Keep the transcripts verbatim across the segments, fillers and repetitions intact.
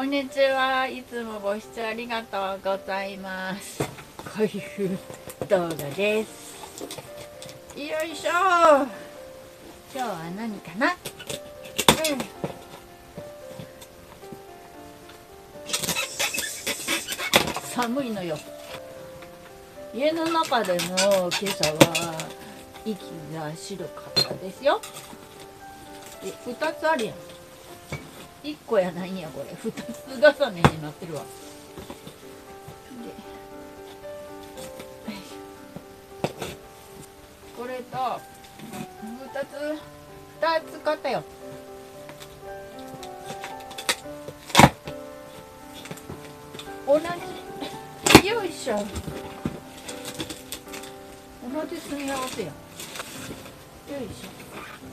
こんにちは。いつもご視聴ありがとうございます。こういう動画です。よいしょ。今日は何かな、うん、寒いのよ。家の中でも今朝は息が白かったですよ。で、ふたつあるやん。いっこやないんや、これふたつ重ねになってるわ。でこれとふたつふたつ買ったよ。同じ、よいしょ、同じ組み合わせや。よいしょ。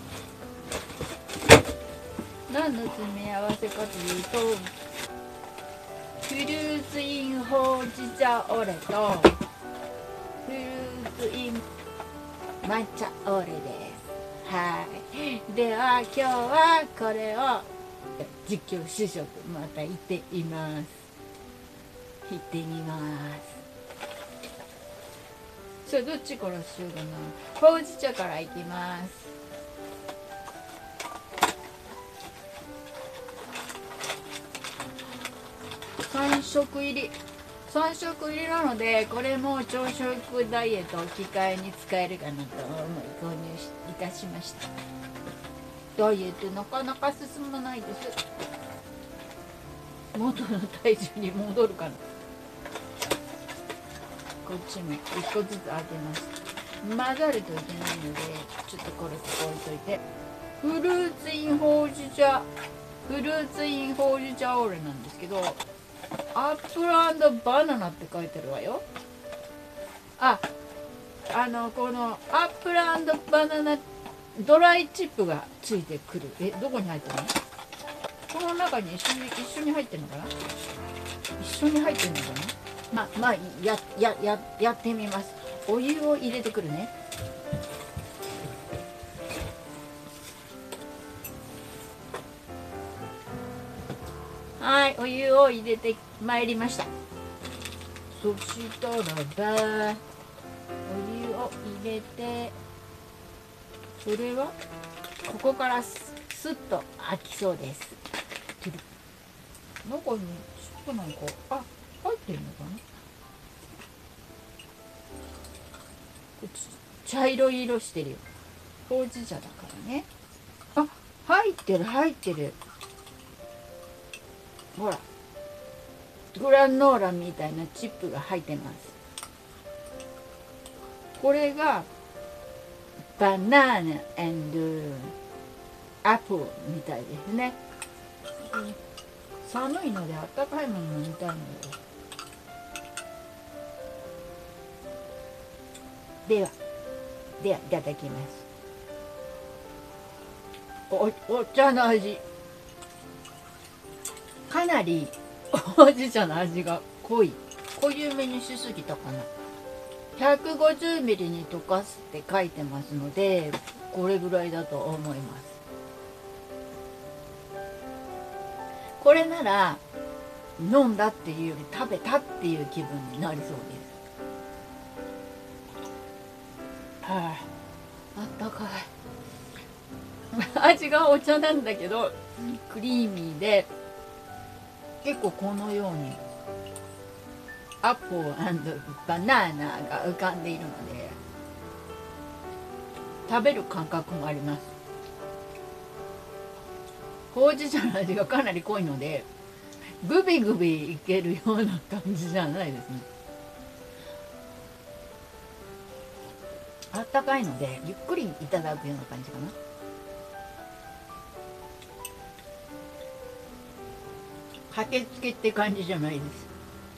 何の組み合わせかというと、フルーツインほうじ茶オレとフルーツイン抹茶オレです。はい。では今日はこれを実況試食また行ってみます。行ってみます。さあどっちからしようかな。ほうじ茶からいきます。さん食入りさん食入りなので、これも朝食ダイエット機会に使えるかなと思い購入いたしました。ダイエットなかなか進まないです。元の体重に戻るかな。こっちもいっこずつ開けます。混ざるといけないのでちょっとこれここ置いといて。フルーツインほうじ茶フルーツインほうじ茶オーレなんですけど、アップル&バナナって書いてるわよ。あ、あのこのアップル&バナナドライチップがついてくる。え、どこに入ってるの？この中に一緒に一緒に入ってるのかな？一緒に入ってるのかな？ままあややややってみます。お湯を入れてくるね。はい、お湯を入れてまいりました。そしたらばお湯を入れて、それはここからスッと開きそうです。中にちょっとなんかあ入ってるのかな。茶色い色してるよ。ほうじ茶だからね。あ、入ってる入ってる。ほらグラノーラみたいなチップが入ってます。これがバナナ&アップルみたいですね。寒いのであったかいもの飲みたいので。ではではいただきます。おお茶の味、かなりほうじ茶の味が濃い濃ゆめにしすぎたかな。ひゃくごじゅうミリ に溶かすって書いてますので、これぐらいだと思います。これなら飲んだっていうより食べたっていう気分になりそうです。はあ、あったかい味がお茶なんだけどクリーミーで、結構このようにアップル&バナナが浮かんでいるので食べる感覚もあります。ほうじ茶の味がかなり濃いのでグビグビいけるような感じじゃないですね。あったかいのでゆっくりいただくような感じかな。駆けつけって感じじゃないです。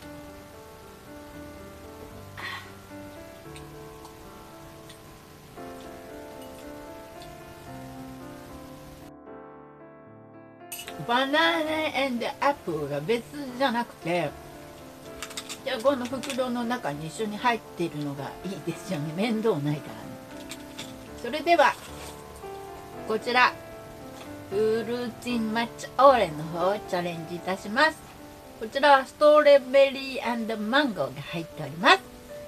バナナ&アップルが別じゃなくて、じゃあこの袋の中に一緒に入っているのがいいですよね。面倒ないからね。それではこちらフルーツイン抹茶オーレの方をチャレンジいたします。こちらはストロベリー&マンゴーが入っております。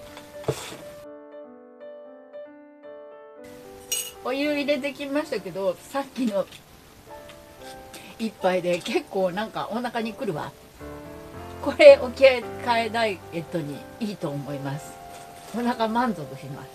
お湯入れてきましたけど、さっきの一杯で結構なんかお腹にくるわ。これ置き換えダイエットにいいと思います。お腹満足します。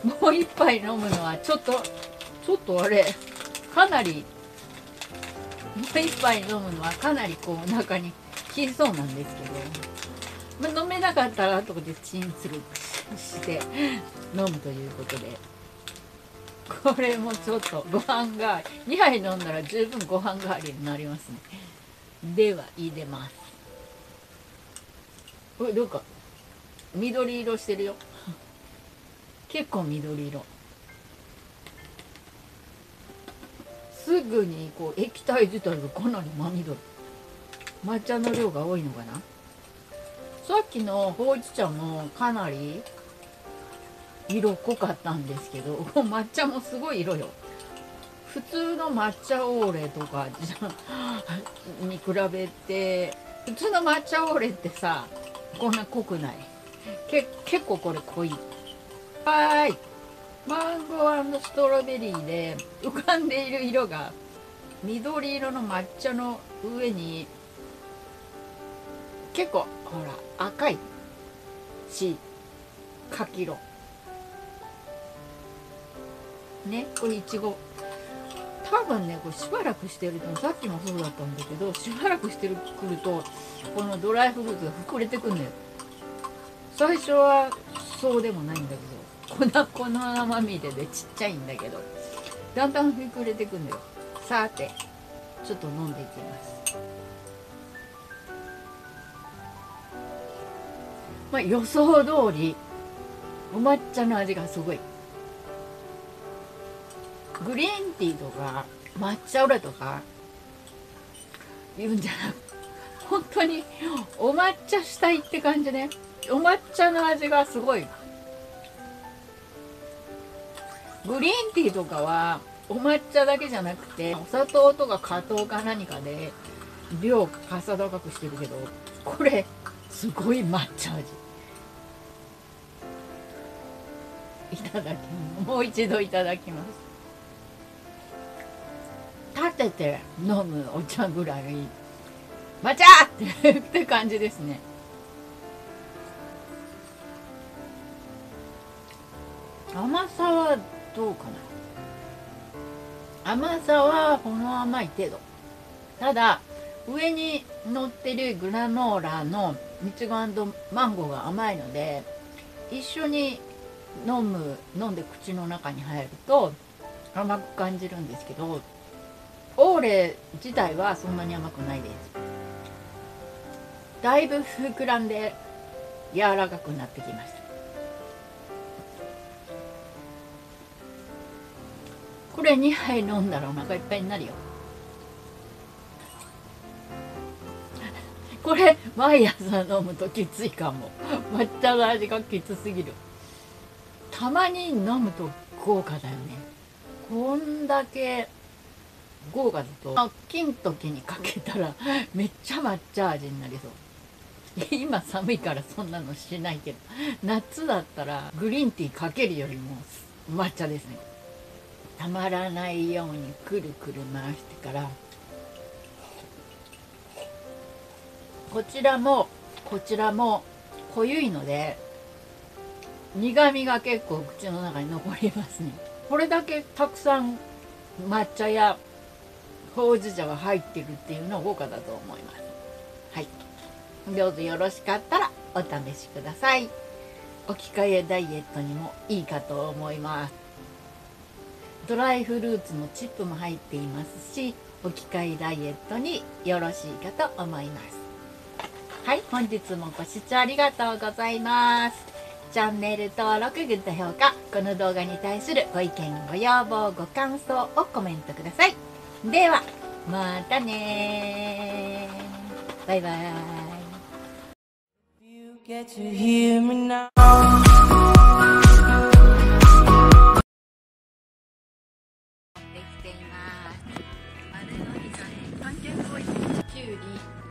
もう一杯飲むのはちょっとちょっとあれかなりもう一杯飲むのはかなりこうお腹にきそうなんですけど、まあ、飲めなかったら後でチンするして飲むということで、これもちょっとご飯がにはい飲んだら十分ご飯代わりになりますね。では入れます。これどうか緑色してるよ。結構緑色。すぐにこう液体自体がかなり真緑。抹茶の量が多いのかな。さっきのほうじ茶もかなり色濃かったんですけど、抹茶もすごい色よ。普通の抹茶オーレとかに比べて、普通の抹茶オーレってさこんな濃くない。け結構これ濃い。はーい、マンゴー&ストロベリーで浮かんでいる色が緑色の抹茶の上に結構ほら赤いし柿色ね。これいちご多分ね、これしばらくしてると、さっきもそうだったんだけど、しばらくしてるくるとこのドライフルーツが膨れてくんだよ。最初はそうでもないんだけど、粉粉まみれでちっちゃいんだけど、だんだん膨れてくんだよ。さてちょっと飲んでいきます。まあ予想通りお抹茶の味がすごい。グリーンティーとか抹茶オレとか言うんじゃなく、本当にお抹茶したいって感じね。お抹茶の味がすごい。グリーンティーとかはお抹茶だけじゃなくてお砂糖とか果糖か何かで量かさ高くしてるけど、これすごい抹茶味。いただきます。もう一度いただきます。立てて飲むお茶ぐらい抹茶ってって感じですね。甘さはどうかな。甘さはほんの甘い程度。ただ上に乗ってるグラノーラのいちご&マンゴーが甘いので、一緒に飲む飲んで口の中に入ると甘く感じるんですけど、オーレ自体はそんなに甘くないです。だいぶ膨らんで柔らかくなってきました。これにはい飲んだらお腹いっぱいになるよ。これ毎朝飲むときついかも。抹茶の味がきつすぎる。たまに飲むと豪華だよね。こんだけ豪華だと金時にかけたらめっちゃ抹茶味になりそう。今寒いからそんなのしないけど、夏だったらグリーンティーかけるよりも抹茶ですね。たまらないようにくるくる回してから、こちらもこちらも濃ゆいので苦みが結構口の中に残りますね。これだけたくさん抹茶やほうじ茶が入ってるっていうのは豪華だと思います。はい、どうぞよろしかったらお試しください。置き換えダイエットにもいいかと思います。ドライフルーツのチップも入っていますし、置き換えダイエットによろしいかと思います。はい、本日もご視聴ありがとうございます。チャンネル登録、グッド評価、この動画に対するご意見、ご要望、ご感想をコメントください。ではまたねー。バイバイ。できています。 きゅうり